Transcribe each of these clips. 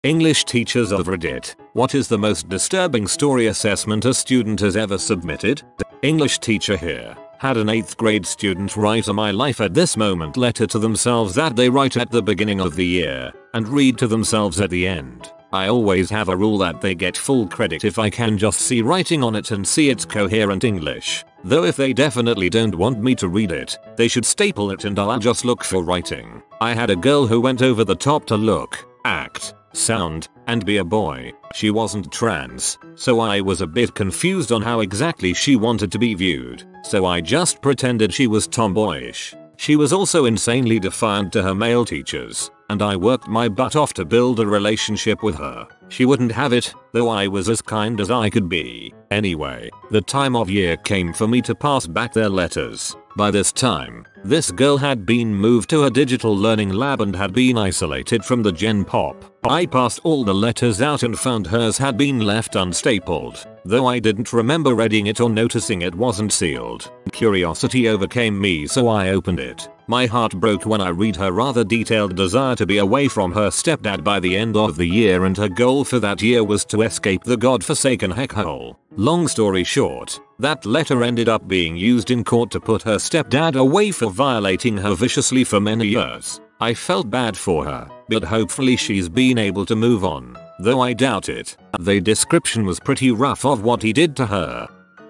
English teachers of Reddit, what is the most disturbing story assessment a student has ever submitted? English teacher here. Had an 8th grade student write a my life at this moment letter to themselves that they write at the beginning of the year and read to themselves at the end. I always have a rule that they get full credit if I can just see writing on it and see it's coherent English. Though if they definitely don't want me to read it, they should staple it and I'll just look for writing. I had a girl who went over the top to look, act, sound, and be a boy. She wasn't trans, so I was a bit confused on how exactly she wanted to be viewed, so I just pretended she was tomboyish. She was also insanely defiant to her male teachers, and I worked my butt off to build a relationship with her. She wouldn't have it, though I was as kind as I could be. Anyway, the time of year came for me to pass back their letters. By this time, this girl had been moved to a digital learning lab and had been isolated from the Gen Pop. I passed all the letters out and found hers had been left unstapled, though I didn't remember reading it or noticing it wasn't sealed. Curiosity overcame me, so I opened it. My heart broke when I read her rather detailed desire to be away from her stepdad by the end of the year, and her goal for that year was to escape the godforsaken heckhole. Long story short, that letter ended up being used in court to put her stepdad away for violating her viciously for many years. I felt bad for her, but hopefully she's been able to move on, though I doubt it. The description was pretty rough of what he did to her.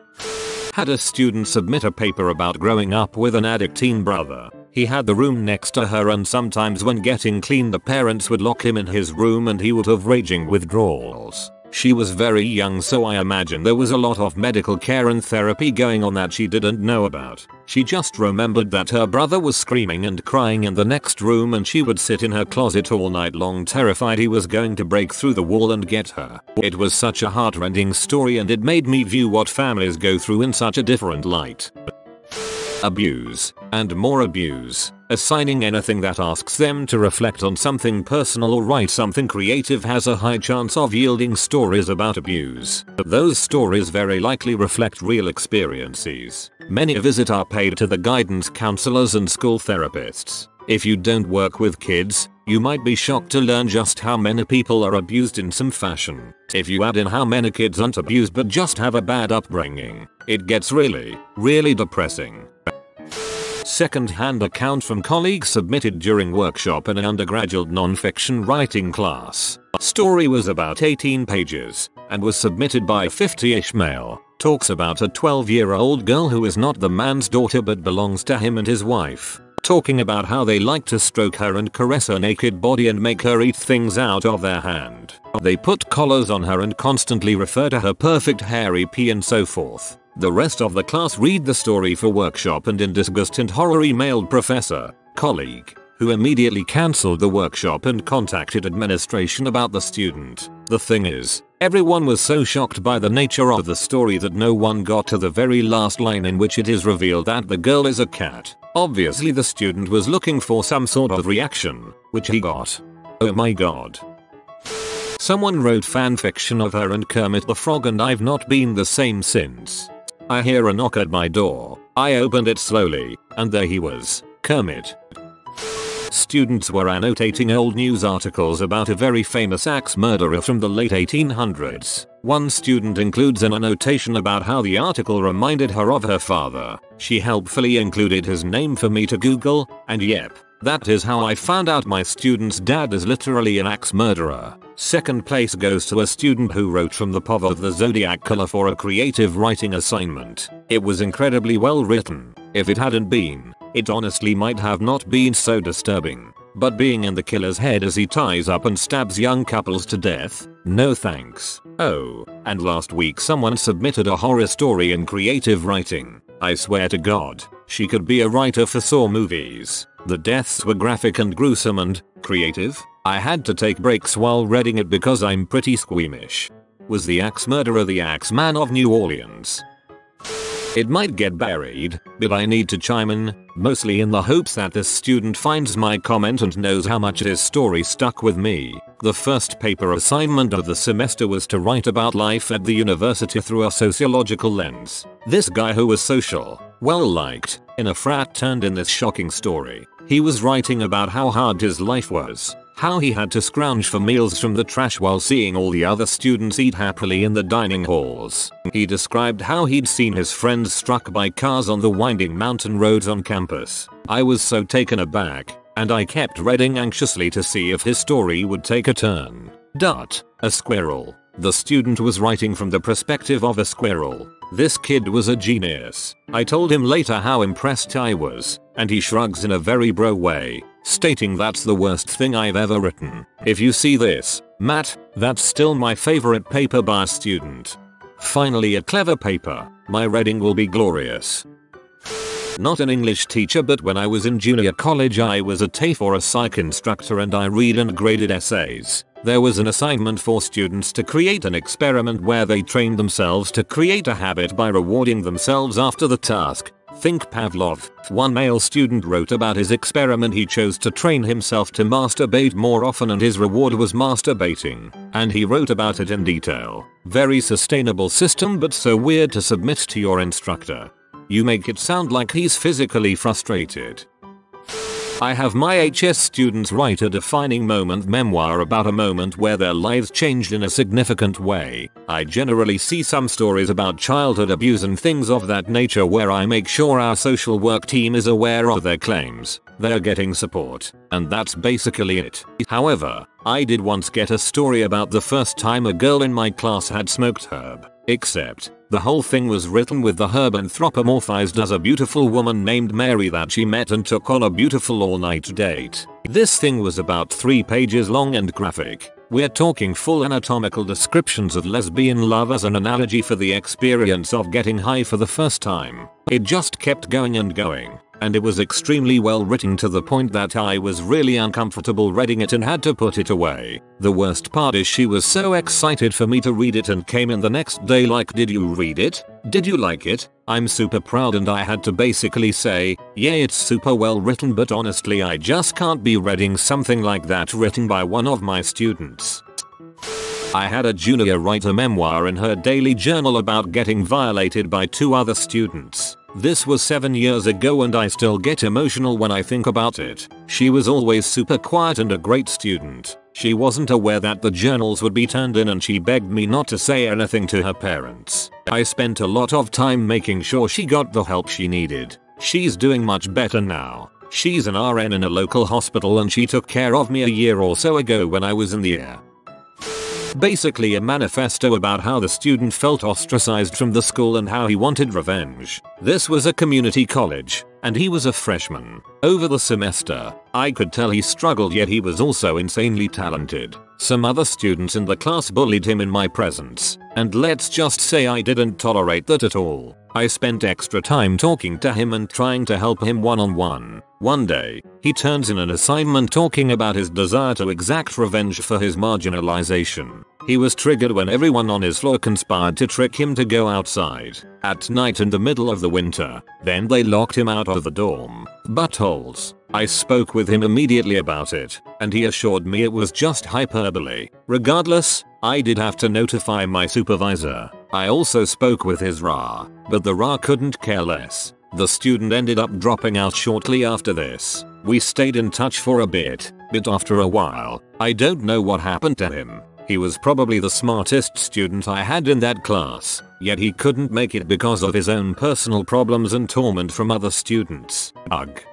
Had a student submit a paper about growing up with an addict teen brother. He had the room next to her, and sometimes when getting clean the parents would lock him in his room and he would have raging withdrawals. She was very young, so I imagine there was a lot of medical care and therapy going on that she didn't know about. She just remembered that her brother was screaming and crying in the next room, and she would sit in her closet all night long terrified he was going to break through the wall and get her. It was such a heartrending story, and it made me view what families go through in such a different light. Abuse, and more abuse. Assigning anything that asks them to reflect on something personal or write something creative has a high chance of yielding stories about abuse. Those stories very likely reflect real experiences. Many a visit are paid to the guidance counselors and school therapists. If you don't work with kids, you might be shocked to learn just how many people are abused in some fashion. If you add in how many kids aren't abused but just have a bad upbringing, it gets really, really depressing. Second-hand account from colleagues submitted during workshop in an undergraduate non-fiction writing class. Story was about 18 pages and was submitted by 50-ish male. Talks about a 12-year-old girl who is not the man's daughter but belongs to him and his wife. Talking about how they like to stroke her and caress her naked body and make her eat things out of their hand. They put collars on her and constantly refer to her perfect hairy pee and so forth. The rest of the class read the story for workshop and in disgust and horror emailed professor, colleague, who immediately cancelled the workshop and contacted administration about the student. The thing is, everyone was so shocked by the nature of the story that no one got to the very last line, in which it is revealed that the girl is a cat. Obviously the student was looking for some sort of reaction, which he got. Oh my god. Someone wrote fanfiction of her and Kermit the Frog, and I've not been the same since. I hear a knock at my door. I opened it slowly, and there he was, Kermit. Students were annotating old news articles about a very famous axe murderer from the late 1800s. One student includes an annotation about how the article reminded her of her father. She helpfully included his name for me to Google, and yep, that is how I found out my student's dad is literally an axe murderer. Second place goes to a student who wrote from the POV of the zodiac color for a creative writing assignment. It was incredibly well written. If it hadn't been, it honestly might have not been so disturbing. But being in the killer's head as he ties up and stabs young couples to death? No thanks. Oh, and last week someone submitted a horror story in creative writing. I swear to God, she could be a writer for Saw movies. The deaths were graphic and gruesome and creative. I had to take breaks while reading it because I'm pretty squeamish. Was the axe murderer the Axeman of New Orleans? It might get buried, but I need to chime in, mostly in the hopes that this student finds my comment and knows how much this story stuck with me. The first paper assignment of the semester was to write about life at the university through a sociological lens. This guy who was social, well liked, in a frat turned in this shocking story. He was writing about how hard his life was, how he had to scrounge for meals from the trash while seeing all the other students eat happily in the dining halls. He described how he'd seen his friends struck by cars on the winding mountain roads on campus. I was so taken aback, and I kept reading anxiously to see if his story would take a turn. A squirrel. The student was writing from the perspective of a squirrel. This kid was a genius. I told him later how impressed I was, and he shrugs in a very bro way, stating that's the worst thing I've ever written. If you see this, Matt, that's still my favorite paper by a student. Finally a clever paper. My reading will be glorious. Not an English teacher, but when I was in junior college I was a TAFE or a psych instructor, and I read and graded essays. There was an assignment for students to create an experiment where they trained themselves to create a habit by rewarding themselves after the task. Think Pavlov. One male student wrote about his experiment. He chose to train himself to masturbate more often and his reward was masturbating. And he wrote about it in detail. Very sustainable system, but so weird to submit to your instructor. You make it sound like he's physically frustrated. I have my HS students write a defining moment memoir about a moment where their lives changed in a significant way. I generally see some stories about childhood abuse and things of that nature where I make sure our social work team is aware of their claims, they're getting support, and that's basically it. However, I did once get a story about the first time a girl in my class had smoked herb. Except, the whole thing was written with the herb anthropomorphized as a beautiful woman named Mary that she met and took on a beautiful all-night date. This thing was about 3 pages long and graphic. We're talking full anatomical descriptions of lesbian love as an analogy for the experience of getting high for the first time. It just kept going and going. And it was extremely well written to the point that I was really uncomfortable reading it and had to put it away. The worst part is she was so excited for me to read it and came in the next day like, "Did you read it? Did you like it?" I'm super proud, and I had to basically say, "Yeah, it's super well written, but honestly I just can't be reading something like that written by one of my students." I had a junior write a memoir in her daily journal about getting violated by 2 other students. This was 7 years ago and I still get emotional when I think about it. She was always super quiet and a great student. She wasn't aware that the journals would be turned in and she begged me not to say anything to her parents. I spent a lot of time making sure she got the help she needed. She's doing much better now. She's an RN in a local hospital and she took care of me a year or so ago when I was in the air. Basically a manifesto about how the student felt ostracized from the school and how he wanted revenge. This was a community college, and he was a freshman. Over the semester, I could tell he struggled, yet he was also insanely talented. Some other students in the class bullied him in my presence, and let's just say I didn't tolerate that at all. I spent extra time talking to him and trying to help him one-on-one. One day, he turns in an assignment talking about his desire to exact revenge for his marginalization. He was triggered when everyone on his floor conspired to trick him to go outside at night in the middle of the winter. Then they locked him out of the dorm. Buttholes. I spoke with him immediately about it, and he assured me it was just hyperbole. Regardless, I did have to notify my supervisor. I also spoke with his RA, but the RA couldn't care less. The student ended up dropping out shortly after this. We stayed in touch for a bit, but after a while, I don't know what happened to him. He was probably the smartest student I had in that class, yet he couldn't make it because of his own personal problems and torment from other students. Ugh.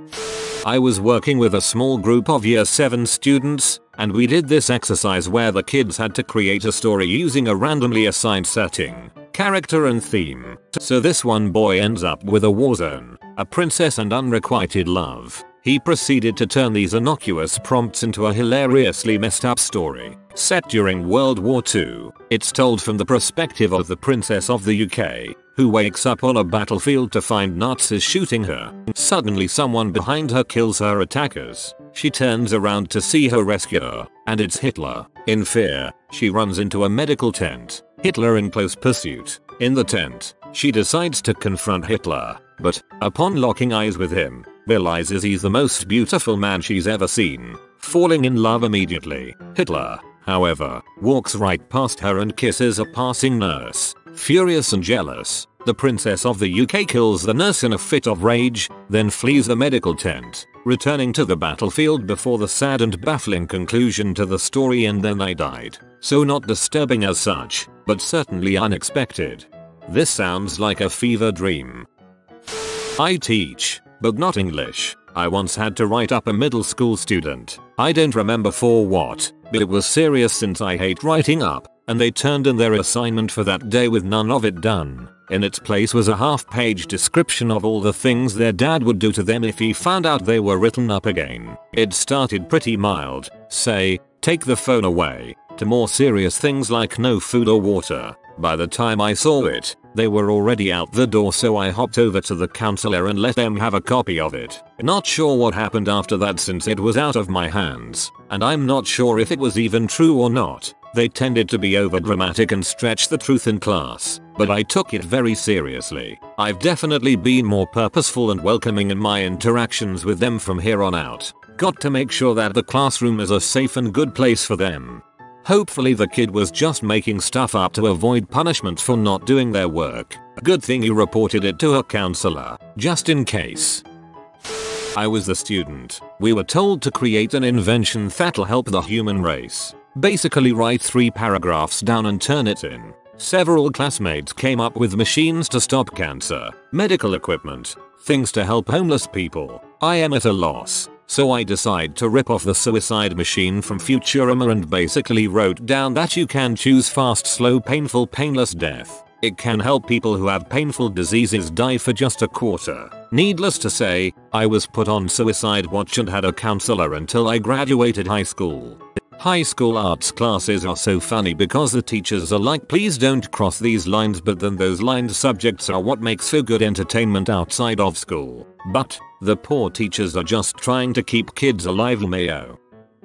I was working with a small group of year 7 students, and we did this exercise where the kids had to create a story using a randomly assigned setting, character and theme. So this one boy ends up with a war zone, a princess and unrequited love. He proceeded to turn these innocuous prompts into a hilariously messed up story. Set during World War II, it's told from the perspective of the princess of the UK, who wakes up on a battlefield to find Nazis shooting her. Suddenly someone behind her kills her attackers. She turns around to see her rescuer, and it's Hitler. In fear, she runs into a medical tent. Hitler in close pursuit. In the tent, she decides to confront Hitler, but, upon locking eyes with him, realizes he's the most beautiful man she's ever seen, falling in love immediately. Hitler, however, walks right past her and kisses a passing nurse. Furious and jealous, The princess of the UK kills the nurse in a fit of rage, then flees the medical tent, returning to the battlefield before the sad and baffling conclusion to the story and then I died. So not disturbing as such, but certainly unexpected. This sounds like a fever dream. I teach, but not English. I once had to write up a middle school student. I don't remember for what, but it was serious since I hate writing up, and they turned in their assignment for that day with none of it done. In its place was a half-page description of all the things their dad would do to them if he found out they were written up again. It started pretty mild, say, take the phone away, to more serious things like no food or water. By the time I saw it, they were already out the door, so I hopped over to the counselor and let them have a copy of it. Not sure what happened after that since it was out of my hands, and I'm not sure if it was even true or not. They tended to be overdramatic and stretch the truth in class, but I took it very seriously. I've definitely been more purposeful and welcoming in my interactions with them from here on out. Got to make sure that the classroom is a safe and good place for them. Hopefully the kid was just making stuff up to avoid punishment for not doing their work. Good thing you reported it to her counselor, just in case. I was the student. We were told to create an invention that'll help the human race. Basically write 3 paragraphs down and turn it in. Several classmates came up with machines to stop cancer, medical equipment, things to help homeless people. I am at a loss. So I decide to rip off the suicide machine from Futurama and basically wrote down that you can choose fast, slow, painful, painless death. It can help people who have painful diseases die for just a quarter. Needless to say, I was put on suicide watch and had a counselor until I graduated high school. High school arts classes are so funny because the teachers are like, please don't cross these lines, but then those lined subjects are what makes for good entertainment outside of school. But the poor teachers are just trying to keep kids alive, Mayo.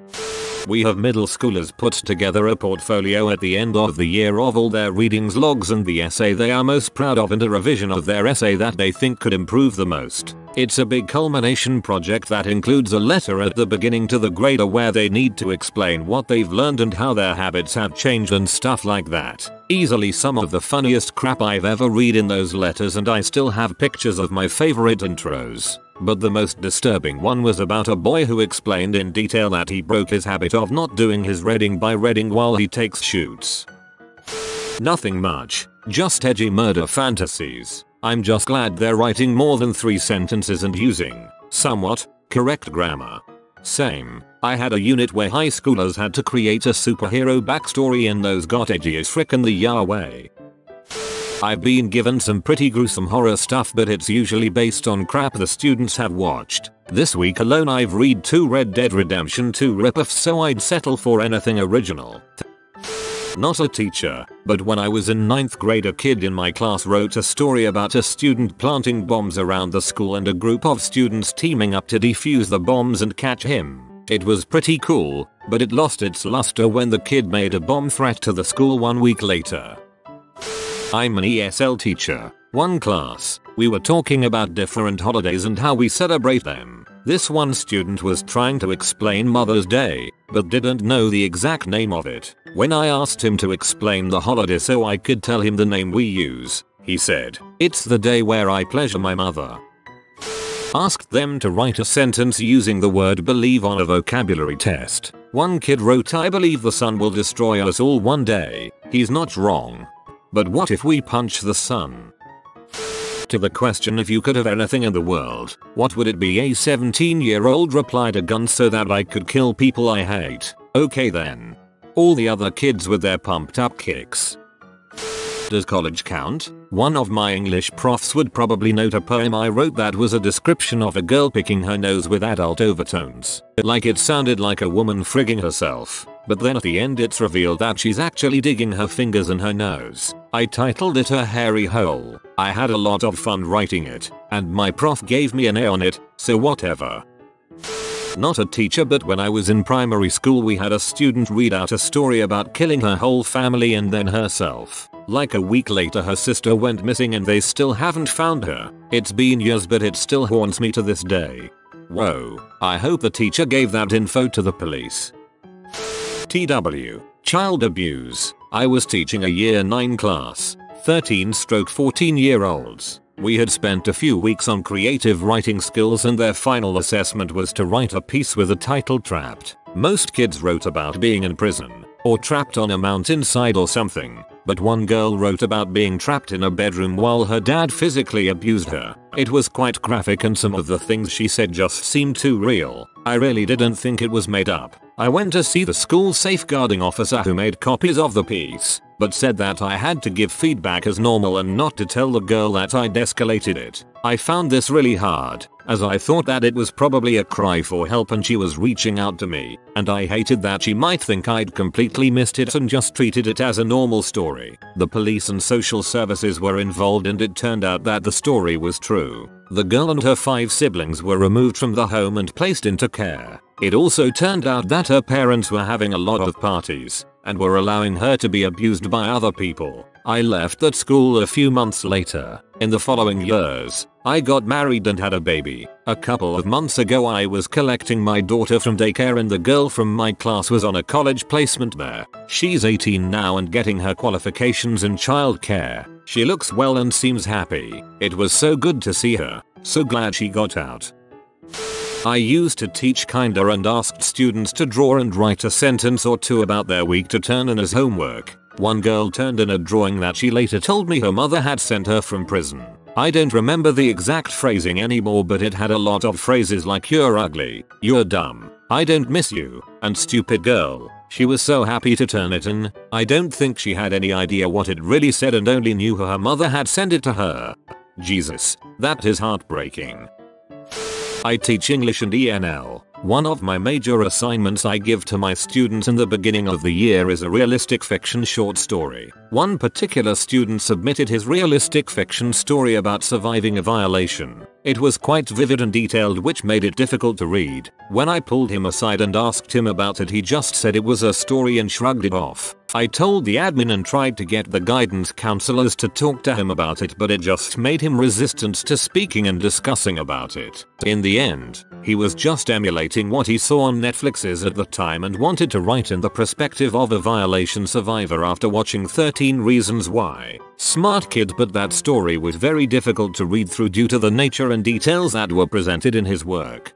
We have middle schoolers put together a portfolio at the end of the year of all their readings, logs and the essay they are most proud of and a revision of their essay that they think could improve the most. It's a big culmination project that includes a letter at the beginning to the grader where they need to explain what they've learned and how their habits have changed and stuff like that. Easily some of the funniest crap I've ever read in those letters, and I still have pictures of my favorite intros. But the most disturbing one was about a boy who explained in detail that he broke his habit of not doing his reading by reading while he takes shoots. Nothing much, just edgy murder fantasies. I'm just glad they're writing more than 3 sentences and using somewhat correct grammar. Same. I had a unit where high schoolers had to create a superhero backstory and those got edgy as frickin' the Yahweh. I've been given some pretty gruesome horror stuff, but it's usually based on crap the students have watched. This week alone I've read 2 Red Dead Redemption 2 ripoffs, so I'd settle for anything original. Not a teacher, but when I was in 9th grade a kid in my class wrote a story about a student planting bombs around the school and a group of students teaming up to defuse the bombs and catch him. It was pretty cool, but it lost its luster when the kid made a bomb threat to the school 1 week later. I'm an ESL teacher. One class, we were talking about different holidays and how we celebrate them. This one student was trying to explain Mother's Day, but didn't know the exact name of it. When I asked him to explain the holiday so I could tell him the name we use, he said, "It's the day where I pleasure my mother." Asked them to write a sentence using the word believe on a vocabulary test. One kid wrote, "I believe the sun will destroy us all one day." He's not wrong. But what if we punch the sun? To the question if you could have anything in the world, what would it be? A 17-year-old replied, a gun so that I could kill people I hate. Okay then. All the other kids with their pumped up kicks. Does college count? One of my English profs would probably note a poem I wrote that was a description of a girl picking her nose with adult overtones. Like it sounded like a woman frigging herself. But then at the end it's revealed that she's actually digging her fingers in her nose. I titled it A Hairy Hole. I had a lot of fun writing it, and my prof gave me an A on it, so whatever. Not a teacher, but when I was in primary school we had a student read out a story about killing her whole family and then herself. Like a week later her sister went missing and they still haven't found her. It's been years but it still haunts me to this day. Whoa, I hope the teacher gave that info to the police. TW. Child abuse. I was teaching a year 9 class. 13-14-year-olds. We had spent a few weeks on creative writing skills and their final assessment was to write a piece with the title Trapped. Most kids wrote about being in prison, or trapped on a mountainside or something, but one girl wrote about being trapped in a bedroom while her dad physically abused her. It was quite graphic and some of the things she said just seemed too real. I really didn't think it was made up. I went to see the school safeguarding officer who made copies of the piece, but said that I had to give feedback as normal and not to tell the girl that I'd escalated it. I found this really hard, as I thought that it was probably a cry for help and she was reaching out to me, and I hated that she might think I'd completely missed it and just treated it as a normal story. The police and social services were involved and it turned out that the story was true. The girl and her 5 siblings were removed from the home and placed into care. It also turned out that her parents were having a lot of parties and were allowing her to be abused by other people. I left that school a few months later. In the following years, I got married and had a baby. A couple of months ago I was collecting my daughter from daycare and the girl from my class was on a college placement there. She's 18 now and getting her qualifications in childcare. She looks well and seems happy. It was so good to see her. So glad she got out. I used to teach kinder and asked students to draw and write a sentence or two about their week to turn in as homework. One girl turned in a drawing that she later told me her mother had sent her from prison. I don't remember the exact phrasing anymore, but it had a lot of phrases like "you're ugly," "you're dumb," "I don't miss you," and "stupid girl." She was so happy to turn it in. I don't think she had any idea what it really said and only knew her mother had sent it to her. Jesus, that is heartbreaking. I teach English and ENL. One of my major assignments I give to my students in the beginning of the year is a realistic fiction short story. One particular student submitted his realistic fiction story about surviving a violation. It was quite vivid and detailed, which made it difficult to read. When I pulled him aside and asked him about it, he just said it was a story and shrugged it off. I told the admin and tried to get the guidance counselors to talk to him about it, but it just made him resistant to speaking and discussing about it. In the end, he was just emulating what he saw on Netflix's at the time and wanted to write in the perspective of a violation survivor after watching 13 Reasons Why. Smart kid, but that story was very difficult to read through due to the nature and details that were presented in his work.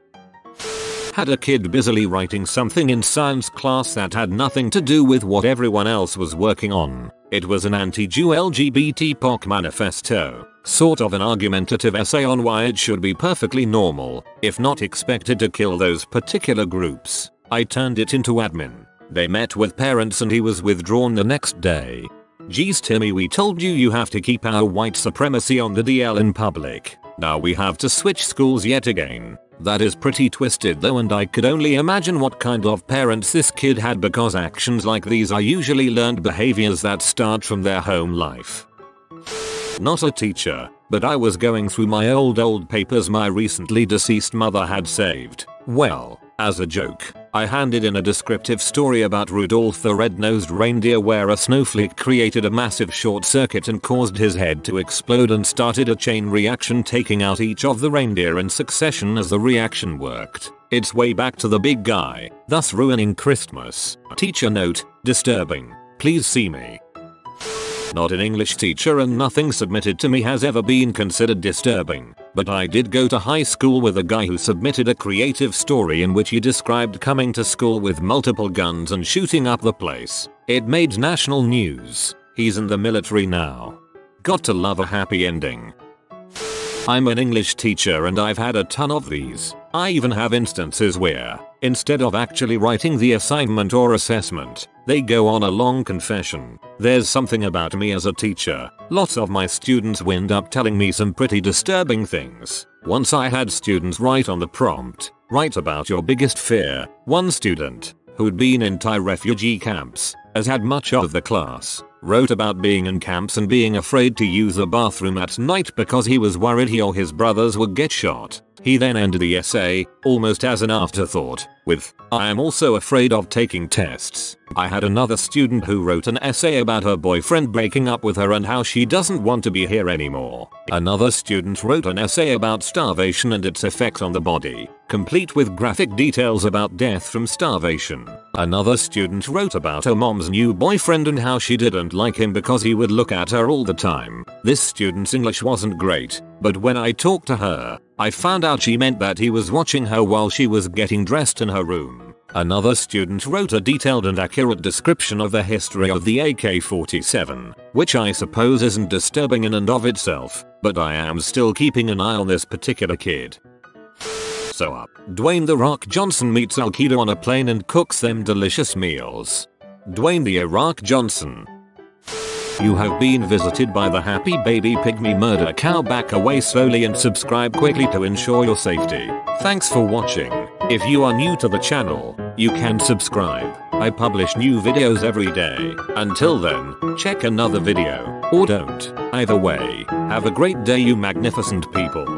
Had a kid busily writing something in science class that had nothing to do with what everyone else was working on. It was an anti-Jew LGBT POC manifesto, sort of an argumentative essay on why it should be perfectly normal, if not expected, to kill those particular groups. I turned it into admin. They met with parents and he was withdrawn the next day. Geez Timmy, we told you you have to keep our white supremacy on the DL in public. Now we have to switch schools yet again. That is pretty twisted though, and I could only imagine what kind of parents this kid had, because actions like these are usually learned behaviors that start from their home life. Not a teacher, but I was going through my old papers my recently deceased mother had saved. Well, as a joke, I handed in a descriptive story about Rudolph the red-nosed reindeer where a snowflake created a massive short circuit and caused his head to explode and started a chain reaction, taking out each of the reindeer in succession as the reaction worked its way back to the big guy, thus ruining Christmas. Teacher note: disturbing. Please see me. Not an English teacher and nothing submitted to me has ever been considered disturbing, but I did go to high school with a guy who submitted a creative story in which he described coming to school with multiple guns and shooting up the place. It made national news. He's in the military now. Got to love a happy ending. I'm an English teacher and I've had a ton of these. I even have instances where, instead of actually writing the assignment or assessment, they go on a long confession. There's something about me as a teacher. Lots of my students wind up telling me some pretty disturbing things. Once I had students write on the prompt, "Write about your biggest fear." One student, who'd been in Thai refugee camps, has had much of the class, wrote about being in camps and being afraid to use the bathroom at night because he was worried he or his brothers would get shot. He then ended the essay, almost as an afterthought, with, "I am also afraid of taking tests." I had another student who wrote an essay about her boyfriend breaking up with her and how she doesn't want to be here anymore. Another student wrote an essay about starvation and its effect on the body, complete with graphic details about death from starvation. Another student wrote about her mom's new boyfriend and how she didn't like him because he would look at her all the time. This student's English wasn't great, but when I talked to her, I found out she meant that he was watching her while she was getting dressed in her room. Another student wrote a detailed and accurate description of the history of the AK-47, which I suppose isn't disturbing in and of itself, but I am still keeping an eye on this particular kid. So Dwayne "The Rock" Johnson meets Al-Qaeda on a plane and cooks them delicious meals. Dwayne "The Rock" Johnson. You have been visited by the happy baby pygmy murder cow. Back away slowly and subscribe quickly to ensure your safety. Thanks for watching. If you are new to the channel, you can subscribe. I publish new videos every day. Until then, check another video, or don't. Either way, have a great day you magnificent people.